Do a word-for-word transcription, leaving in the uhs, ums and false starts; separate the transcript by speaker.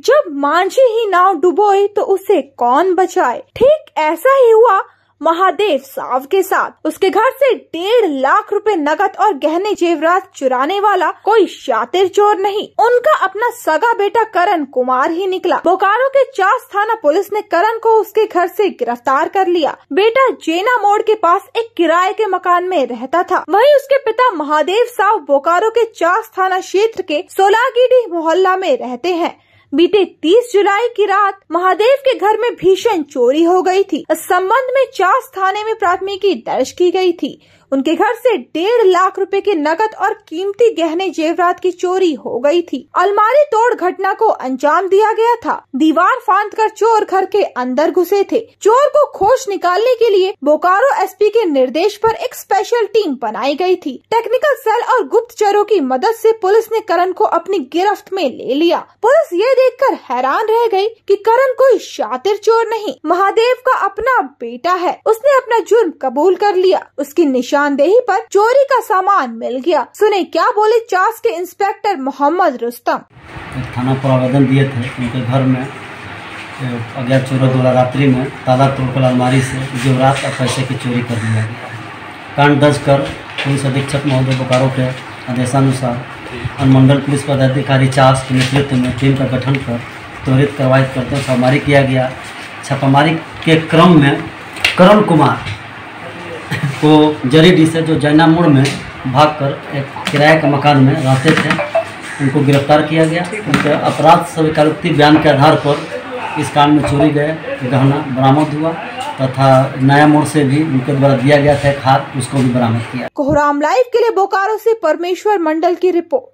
Speaker 1: जब मांझी ही नाव डुबोई तो उसे कौन बचाए। ठीक ऐसा ही हुआ महादेव साव के साथ। उसके घर से डेढ़ लाख रुपए नकद और गहने जेवरात चुराने वाला कोई शातिर चोर नहीं, उनका अपना सगा बेटा करण कुमार ही निकला। बोकारो के चास थाना पुलिस ने करण को उसके घर से गिरफ्तार कर लिया। बेटा जेना मोड़ के पास एक किराए के मकान में रहता था। वहीं उसके पिता महादेव साव बोकारो के चास थाना क्षेत्र के सोलागिडी मोहल्ला में रहते हैं। बीते तीस जुलाई की रात महादेव के घर में भीषण चोरी हो गई थी। इस संबंध में चास थाने में प्राथमिकी दर्ज की गई थी। उनके घर से डेढ़ लाख रुपए के नकद और कीमती गहने जेवरात की चोरी हो गई थी। अलमारी तोड़ घटना को अंजाम दिया गया था। दीवार फांदकर चोर घर के अंदर घुसे थे। चोर को खोज निकालने के लिए बोकारो एसपी के निर्देश पर एक स्पेशल टीम बनाई गई थी। टेक्निकल सेल और गुप्तचरों की मदद से पुलिस ने करण को अपनी गिरफ्त में ले लिया। पुलिस ये देखकर हैरान रह गई कि करण कोई शातिर चोर नहीं, महादेव का अपना बेटा है। उसने अपना जुर्म कबूल कर लिया। उसकी निशानदेही पर चोरी का सामान मिल गया। सुने क्या बोले चास के इंस्पेक्टर मोहम्मद रुस्तम।
Speaker 2: थाना पर आवेदन दिए थे, उनके घर में अज्ञात चोरों द्वारा रात्रि में ताला तोड़कर अलमारी से जेवरात और पैसे की चोरी कर दिया गया। कांड दर्ज कर पुलिस अधीक्षक महोदय बोकारो के आदेशानुसार अनुमंडल पुलिस पदाधिकारी चास के नेतृत्व में टीम का गठन कर त्वरित कार्रवाई करते हुए छापामारी किया गया। छापामारी के क्रम में करण कुमार को जरीडी से जो जैना मोड़ में भागकर एक किराए के मकान में रहते थे, उनको गिरफ्तार किया गया। उनके अपराध स्वीकारोक्ति बयान के आधार पर इस कांड में चोरी गए गहना बरामद हुआ तथा नया मोड़ से भी उनके द्वारा दिया गया था एक हाथ, उसको भी बरामद किया।
Speaker 1: कोहराम लाइव के लिए बोकारो से परमेश्वर मंडल की रिपोर्ट।